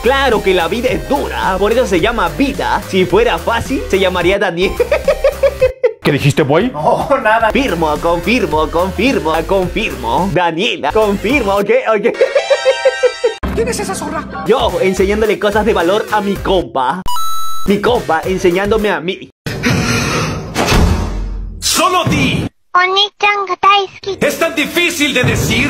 Claro que la vida es dura, por eso se llama vida. Si fuera fácil, se llamaría Daniel. ¿Qué dijiste, boy? No, nada. Confirmo. Daniela, confirmo, ¿ok? ¿Quién es esa zorra? Yo enseñándole cosas de valor a mi compa. Mi compa enseñándome a mí. ¡Solo di! Oni-chan ga daisuki. ¿Es tan difícil de decir?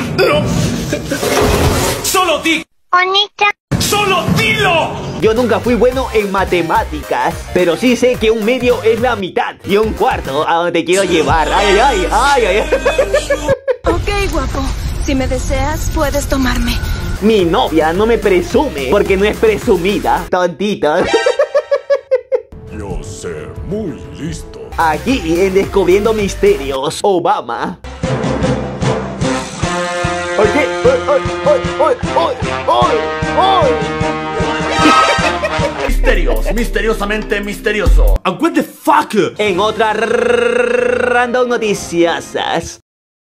¡Solo di! Oni-chan. ¡Solo dilo! Yo nunca fui bueno en matemáticas, pero sí sé que un medio es la mitad y un cuarto a donde quiero llevar. Ay. Ok, guapo. Si me deseas, puedes tomarme. Mi novia no me presume porque no es presumida, tontito. Yo sé, muy listo. Aquí en Descubriendo Misterios, Obama. Misterios, misteriosamente misterioso. And what the fuck? En otras random noticiosas.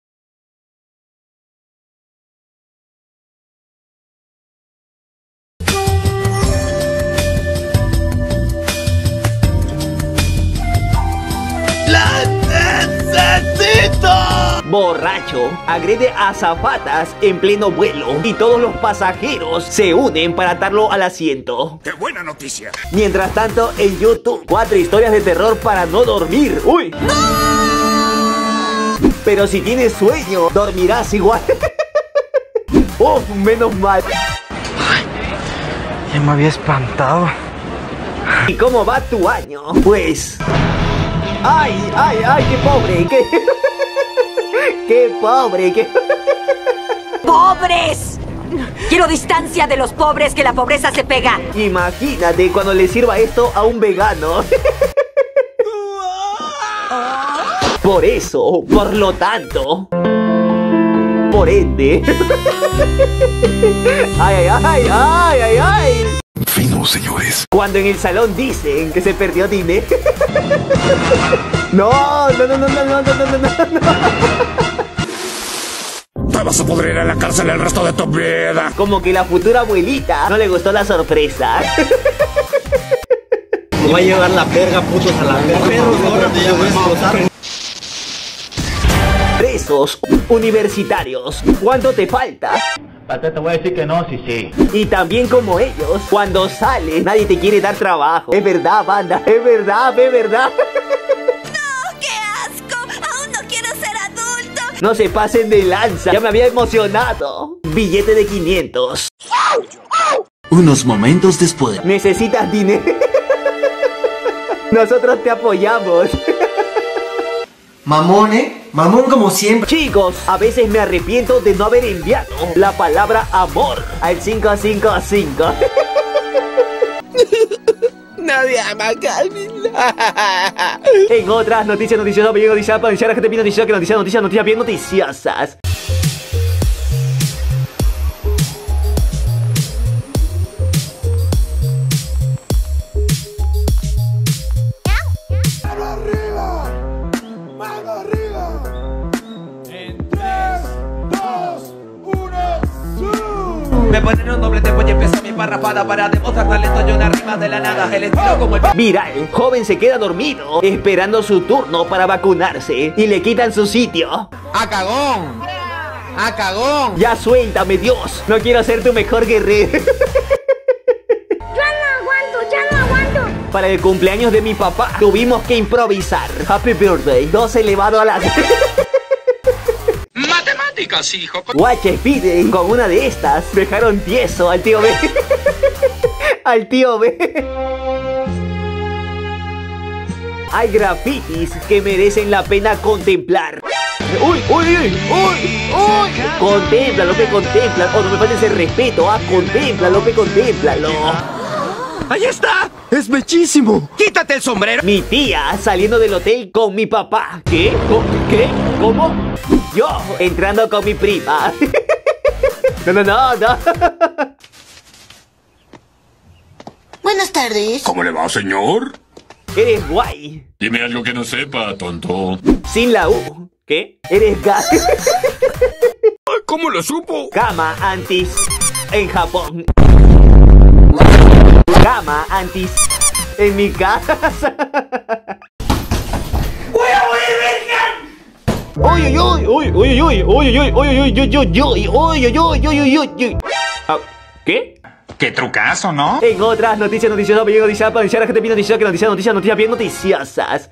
Borracho agrede a azafatas en pleno vuelo y todos los pasajeros se unen para atarlo al asiento. ¡Qué buena noticia! Mientras tanto, en YouTube, 4 historias de terror para no dormir. ¡Uy! ¡No! Pero si tienes sueño, dormirás igual. ¡Oh, menos mal! Ya me había espantado. ¿Y cómo va tu año? Pues... ¡Ay, qué pobre! ¡Qué pobre! ¡Pobres! Quiero distancia de los pobres, que la pobreza se pega. Imagínate cuando le sirva esto a un vegano. Por eso, por lo tanto, por ende. ¡Ay! Fino, señores. Cuando en el salón dicen que se perdió dinero. No. Te vas a pudrir en la cárcel el resto de tu vida. Como que la futura abuelita no le gustó la sorpresa. Me va a llevar la verga, putos, a la verga. Perros, ahora te voy a explotar. Presos universitarios, ¿cuánto te falta? Te voy a decir que no, sí. Y también como ellos, cuando sales nadie te quiere dar trabajo. Es verdad, banda, es verdad. ¡No, qué asco! ¡Aún no quiero ser adulto! No se pasen de lanza, ya me había emocionado. Billete de 500. Unos momentos después. ¿Necesitas dinero? Nosotros te apoyamos. Mamón, mamón como siempre. Chicos, a veces me arrepiento de no haber enviado la palabra amor al 555. Nadie ama a Calvin. En otras noticias bien noticiosas, para iniciar a gente bien noticiosa, que noticias bien noticiosas. Me ponen un doble tempo y empezó mi parrafada para demostrar talento y una rima de la nada. El estilo como el... Viral, joven se queda dormido esperando su turno para vacunarse y le quitan su sitio. ¡A cagón! ¡A cagón! Ya suéltame, Dios, no quiero ser tu mejor guerrero. Ya no aguanto. Para el cumpleaños de mi papá tuvimos que improvisar. Happy birthday, 2 elevado a la... Matemáticas, hijo. Guaches piden con una de estas. Dejaron tieso al tío B. Al tío B. Hay grafitis que merecen la pena contemplar. ¡Uy! Contempla lo que contempla. Oh, no me faltes el respeto. Contempla lo que contémplalo. ¡Ahí está! ¡Es bellísimo! ¡Quítate el sombrero! Mi tía saliendo del hotel con mi papá. ¿Qué? ¿Cómo? Yo entrando con mi prima. No. Buenas tardes. ¿Cómo le va, señor? Eres guay. Dime algo que no sepa, tonto. Sin la U. ¿Qué? Eres gay. ¿Cómo lo supo? Cama antis en Japón. Cama antis en mi casa. ¡Voy a morir, virgen! ¡Uy, uy, uy, uy, uy, uy, uy, uy, uy, uy, uy, uy, uy, uy! ¿Qué? Qué trucazo, ¿no? En otras noticias noticiosas, bien noticias para iniciar a la gente bien noticiosa, que noticias bien noticiosas.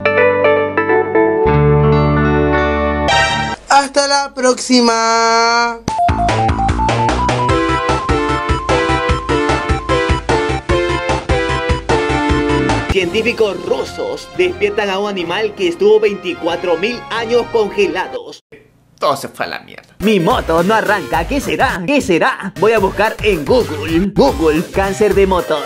Hasta la próxima. Científicos rusos despiertan a un animal que estuvo 24.000 años congelados. Todo se fue a la mierda. Mi moto no arranca, ¿qué será? ¿Qué será? Voy a buscar en Google. Google, cáncer de motor.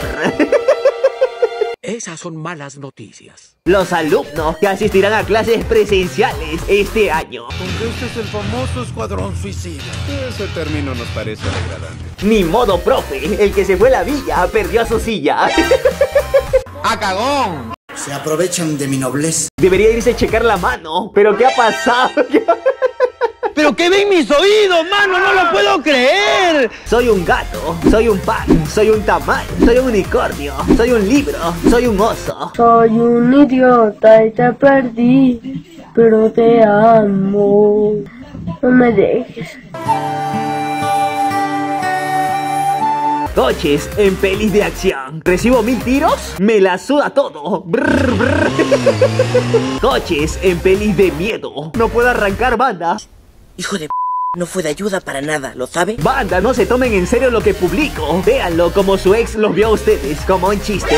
Esas son malas noticias. Los alumnos que asistirán a clases presenciales este año. Este es el famoso escuadrón suicida. Ese término nos parece degradante. Ni modo, profe, el que se fue a la villa perdió su silla. ¡Ah, cagón! Se aprovechan de mi nobleza. Debería irse a checar la mano, pero ¿qué ha pasado? ¿Pero qué ven mis oídos, mano? ¡No lo puedo creer! Soy un gato, soy un pan, soy un tamal, soy un unicornio, soy un libro, soy un oso. Soy un idiota y te perdí, pero te amo. No me dejes. Coches en pelis de acción. ¿Recibo 1000 tiros? Me la suda todo. Brr, brr. Coches en pelis de miedo. No puedo arrancar, banda. Hijo de p***, no fue de ayuda para nada, ¿lo sabe? Banda, no se tomen en serio lo que publico. Véanlo como su ex los vio a ustedes, como un chiste.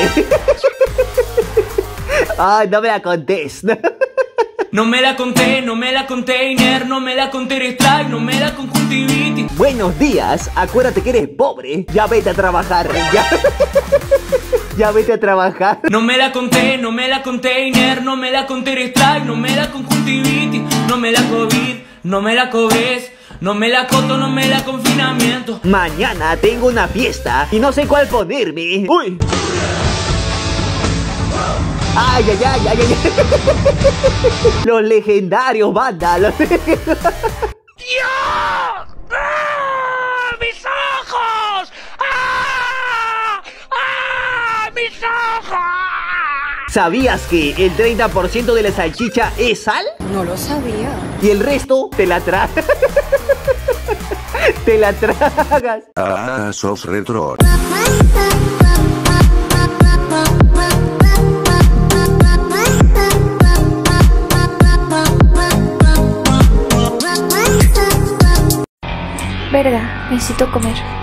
Ay, no me la contés. No me la conté, no me la container, no me la conté strike, no me la conjuntivitis. Buenos días, acuérdate que eres pobre. Ya vete a trabajar, ya vete a trabajar. No me la conté, no me la container, no me la conté strike, no me la conjuntivitis, no me la COVID, no me la COVID, no me la coto, no me la confinamiento. Mañana tengo una fiesta y no sé cuál ponerme. Uy. Ay, ay, ay, ay, ay. Los legendarios, banda. Los legendarios. ¡Dios! ¡Ah! ¡Mis ojos! ¡Ah! ¡Ah! ¡Mis ojos! ¿Sabías que el 30% de la salchicha es sal? No lo sabía. Y el resto te la tragas. Te la tragas. Ah, sos retro. Verga, necesito comer.